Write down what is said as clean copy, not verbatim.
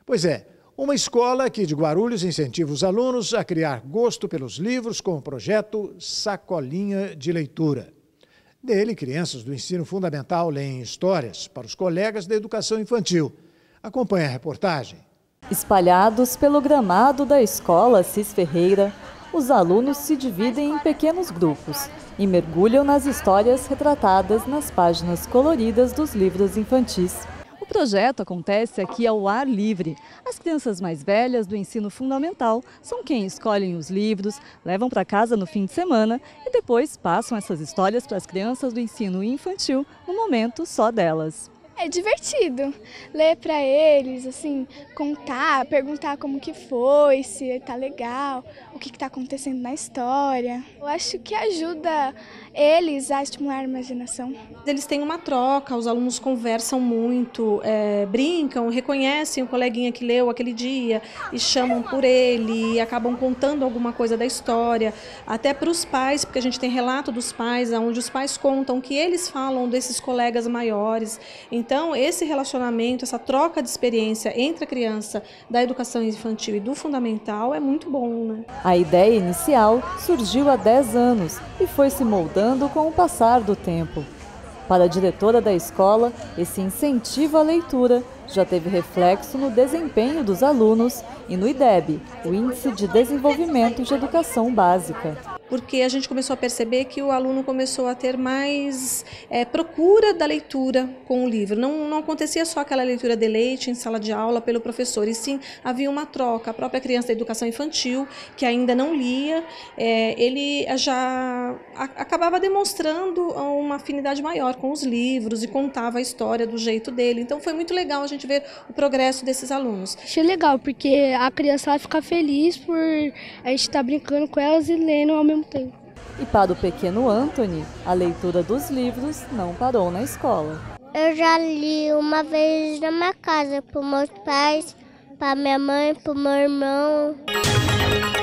Pois é, uma escola aqui de Guarulhos incentiva os alunos a criar gosto pelos livros com o projeto Sacolinha de Leitura. Nele, crianças do ensino fundamental leem histórias para os colegas da educação infantil. Acompanhe a reportagem. Espalhados pelo gramado da escola Cis Ferreira, os alunos se dividem em pequenos grupos e mergulham nas histórias retratadas nas páginas coloridas dos livros infantis. O projeto acontece aqui ao ar livre. As crianças mais velhas do ensino fundamental são quem escolhem os livros, levam para casa no fim de semana e depois passam essas histórias para as crianças do ensino infantil no momento só delas. É divertido ler para eles, assim, contar, perguntar como que foi, se tá legal, o que está acontecendo na história. Eu acho que ajuda eles a estimular a imaginação. Eles têm uma troca, os alunos conversam muito, brincam, reconhecem o coleguinha que leu aquele dia e chamam por ele, e acabam contando alguma coisa da história, até para os pais, porque a gente tem relato dos pais, onde os pais contam que eles falam desses colegas maiores. Então, esse relacionamento, essa troca de experiência entre a criança da educação infantil e do fundamental é muito bom, né? A ideia inicial surgiu há 10 anos e foi se moldando com o passar do tempo. Para a diretora da escola, esse incentivo à leitura já teve reflexo no desempenho dos alunos e no IDEB, o Índice de Desenvolvimento de Educação Básica. Porque a gente começou a perceber que o aluno começou a ter mais procura da leitura com o livro. Não acontecia só aquela leitura de leite em sala de aula pelo professor, e sim havia uma troca. A própria criança da educação infantil, que ainda não lia, ele já acabava demonstrando uma afinidade maior com os livros e contava a história do jeito dele. Então foi muito legal a gente ver o progresso desses alunos. Achei legal, porque a criança vai ficar feliz por a gente estar brincando com elas e lendo ao mesmo tempo. E para o pequeno Anthony, a leitura dos livros não parou na escola. Eu já li uma vez na minha casa, para meus pais, para minha mãe, para o meu irmão.